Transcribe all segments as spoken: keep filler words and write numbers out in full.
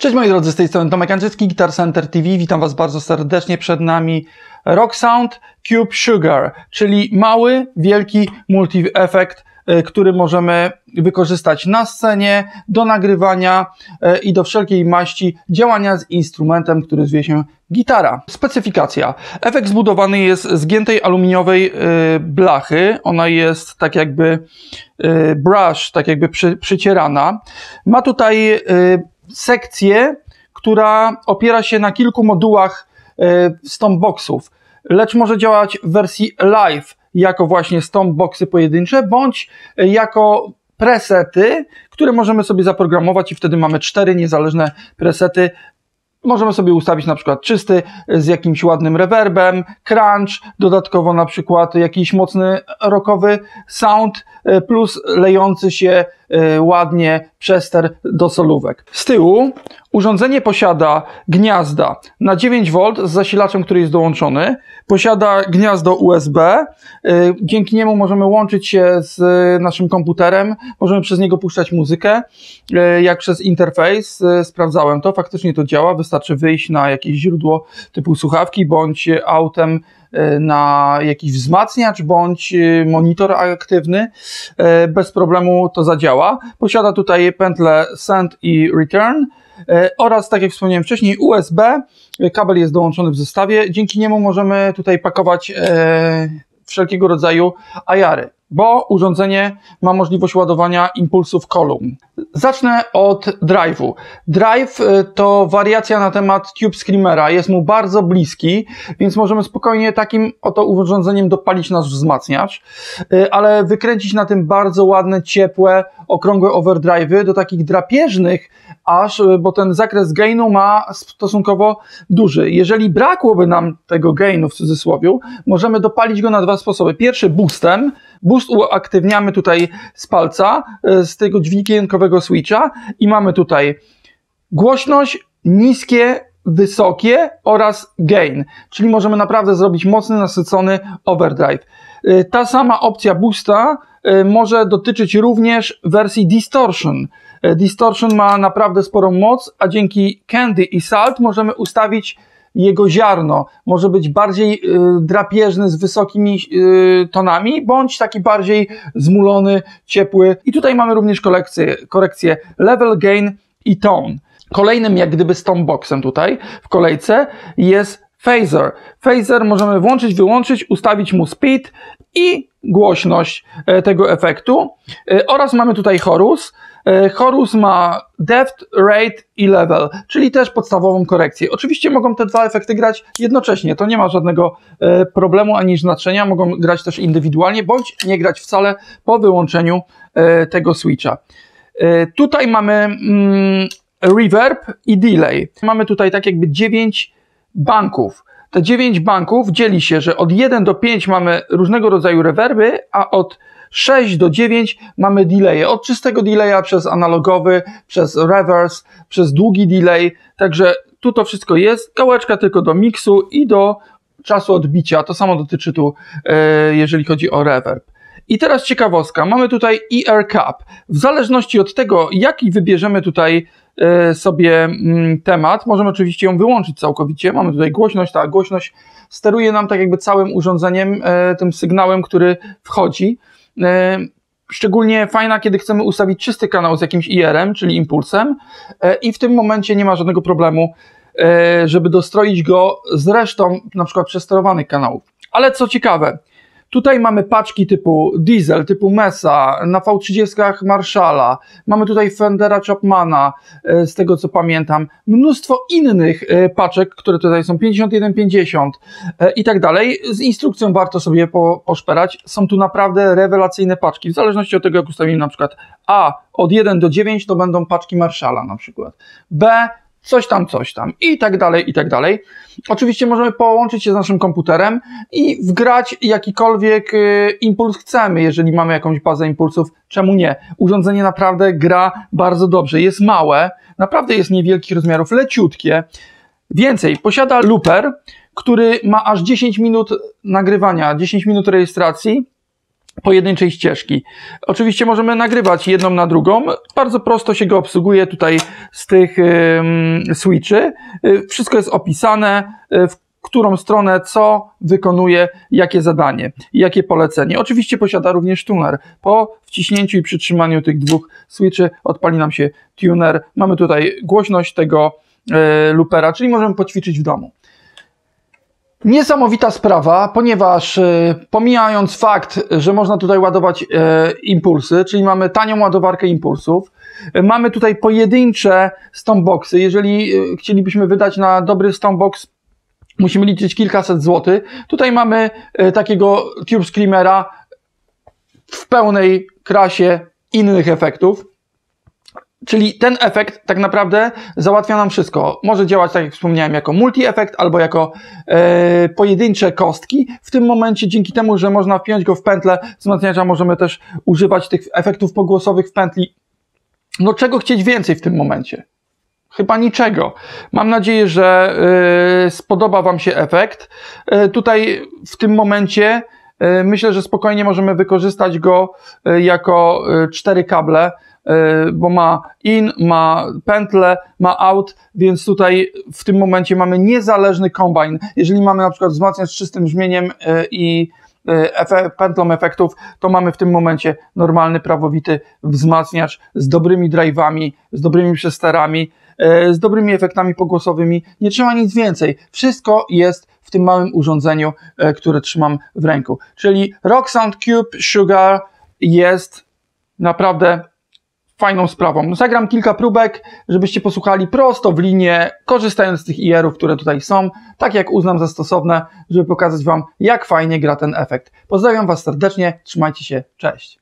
Cześć moi drodzy, z tej strony Tomek Andrzejewski, Guitar Center T V. Witam Was bardzo serdecznie. Przed nami Rock Sound Cube Sugar, czyli mały, wielki multi-efekt, który możemy wykorzystać na scenie, do nagrywania i do wszelkiej maści działania z instrumentem, który zwie się gitara. Specyfikacja. Efekt zbudowany jest z giętej aluminiowej blachy. Ona jest tak jakby brush, tak jakby przy, przycierana. Ma tutaj sekcję, która opiera się na kilku modułach stompboxów, lecz może działać w wersji live jako właśnie stompboxy pojedyncze, bądź jako presety, które możemy sobie zaprogramować i wtedy mamy cztery niezależne presety. Możemy sobie ustawić na przykład czysty z jakimś ładnym reverbem, crunch, dodatkowo na przykład jakiś mocny rockowy sound plus lejący się ładnie przester do solówek. Z tyłu urządzenie posiada gniazda na dziewięć wolt z zasilaczem, który jest dołączony. Posiada gniazdo U S B. Dzięki niemu możemy łączyć się z naszym komputerem. Możemy przez niego puszczać muzykę, jak przez interfejs. Sprawdzałem to, faktycznie to działa. Wystarczy wyjść na jakieś źródło typu słuchawki, bądź autem na jakiś wzmacniacz, bądź monitor aktywny. Bez problemu to zadziała. Posiada tutaj pętlę send i return oraz, tak jak wspomniałem wcześniej, U S B. Kabel jest dołączony w zestawie. Dzięki niemu możemy tutaj pakować e, wszelkiego rodzaju ajary, bo urządzenie ma możliwość ładowania impulsów kolumn. Zacznę od drive'u. Drive to wariacja na temat Tube Screamera. Jest mu bardzo bliski, więc możemy spokojnie takim oto urządzeniem dopalić nasz wzmacniacz, ale wykręcić na tym bardzo ładne, ciepłe, okrągłe overdrive'y do takich drapieżnych aż, bo ten zakres gainu ma stosunkowo duży. Jeżeli brakłoby nam tego gainu w cudzysłowie, możemy dopalić go na dwa sposoby. Pierwszy boostem. Boost uaktywniamy tutaj z palca, z tego dźwiękowego switcha i mamy tutaj głośność, niskie, wysokie oraz gain, czyli możemy naprawdę zrobić mocny, nasycony overdrive. Ta sama opcja boosta może dotyczyć również wersji distortion. Distortion ma naprawdę sporą moc, a dzięki Candy i Salt możemy ustawić jego ziarno. Może być bardziej y, drapieżny z wysokimi y, tonami, bądź taki bardziej zmulony, ciepły. I tutaj mamy również korekcję, korekcję level, gain i tone. Kolejnym jak gdyby stompboxem tutaj w kolejce jest phaser. Phaser możemy włączyć, wyłączyć, ustawić mu speed i głośność e, tego efektu. E, oraz mamy tutaj chorus. Chorus ma depth, rate i level, czyli też podstawową korekcję. Oczywiście mogą te dwa efekty grać jednocześnie, to nie ma żadnego problemu ani znaczenia, mogą grać też indywidualnie, bądź nie grać wcale po wyłączeniu tego switcha. Tutaj mamy mm, reverb i delay. Mamy tutaj tak jakby dziewięć banków. Te dziewięć banków dzieli się, że od jeden do pięciu mamy różnego rodzaju rewerby, a od sześć do dziewięciu mamy delaye. Od czystego delaya przez analogowy, przez reverse, przez długi delay. Także tu to wszystko jest. Gałeczka tylko do miksu i do czasu odbicia. To samo dotyczy tu, jeżeli chodzi o reverb. I teraz ciekawostka. Mamy tutaj E R Cap. W zależności od tego, jaki wybierzemy tutaj sobie temat, możemy oczywiście ją wyłączyć całkowicie. Mamy tutaj głośność. Ta głośność steruje nam tak jakby całym urządzeniem, tym sygnałem, który wchodzi. Szczególnie fajna, kiedy chcemy ustawić czysty kanał z jakimś I R-em, czyli impulsem, i w tym momencie nie ma żadnego problemu, żeby dostroić go z resztą na przykład przesterowanych kanałów. Ale co ciekawe, tutaj mamy paczki typu Diesel, typu Mesa, na V trzydzieści Marshalla, mamy tutaj Fendera Chapmana, z tego co pamiętam, mnóstwo innych paczek, które tutaj są pięćdziesiąt jeden pięćdziesiąt i tak dalej. Z instrukcją warto sobie po, poszperać. Są tu naprawdę rewelacyjne paczki, w zależności od tego, jak ustawimy na przykład A od jeden do dziewięciu, to będą paczki Marshalla na przykład, B coś tam, coś tam i tak dalej, i tak dalej. Oczywiście możemy połączyć się z naszym komputerem i wgrać jakikolwiek impuls chcemy, jeżeli mamy jakąś bazę impulsów, czemu nie? Urządzenie naprawdę gra bardzo dobrze, jest małe, naprawdę jest niewielkich rozmiarów, leciutkie. Więcej, posiada looper, który ma aż dziesięć minut nagrywania, dziesięć minut rejestracji. pojedynczej ścieżki. Oczywiście możemy nagrywać jedną na drugą. Bardzo prosto się go obsługuje tutaj z tych um, switchy. Wszystko jest opisane, w którą stronę co wykonuje, jakie zadanie, jakie polecenie. Oczywiście posiada również tuner. Po wciśnięciu i przytrzymaniu tych dwóch switchy odpali nam się tuner. Mamy tutaj głośność tego e, loopera, czyli możemy poćwiczyć w domu. Niesamowita sprawa, ponieważ e, pomijając fakt, że można tutaj ładować e, impulsy, czyli mamy tanią ładowarkę impulsów, e, mamy tutaj pojedyncze stompboxy. Jeżeli e, chcielibyśmy wydać na dobry stompbox, musimy liczyć kilkaset złotych. Tutaj mamy e, takiego Tube Screamera w pełnej krasie innych efektów. Czyli ten efekt tak naprawdę załatwia nam wszystko. Może działać, tak jak wspomniałem, jako multi-efekt albo jako e, pojedyncze kostki. W tym momencie, dzięki temu, że można wpiąć go w pętlę wzmacniacza, możemy też używać tych efektów pogłosowych w pętli. No czego chcieć więcej w tym momencie? Chyba niczego. Mam nadzieję, że y, spodoba Wam się efekt. Y, tutaj w tym momencie y, myślę, że spokojnie możemy wykorzystać go y, jako y, cztery kable, y, bo ma in, ma pętlę, ma out, więc tutaj w tym momencie mamy niezależny kombine. Jeżeli mamy na przykład wzmacniacz z czystym brzmieniem y, i Efe, pętlą efektów, to mamy w tym momencie normalny, prawowity wzmacniacz z dobrymi drive'ami, z dobrymi przesterami, z dobrymi efektami pogłosowymi. Nie trzeba nic więcej. Wszystko jest w tym małym urządzeniu, które trzymam w ręku. Czyli Rocksound Cube Sugar jest naprawdę fajną sprawą. Zagram kilka próbek, żebyście posłuchali prosto w linię, korzystając z tych I R-ów, które tutaj są, tak jak uznam za stosowne, żeby pokazać Wam, jak fajnie gra ten efekt. Pozdrawiam Was serdecznie, trzymajcie się, cześć!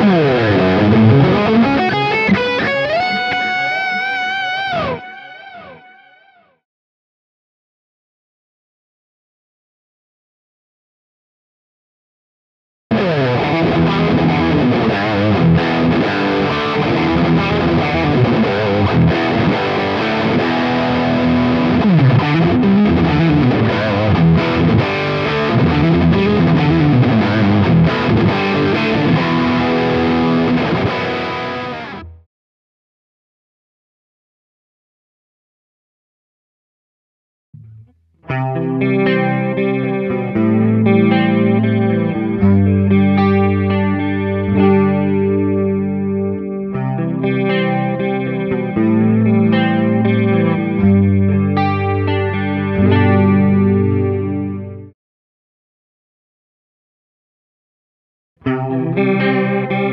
Thank you.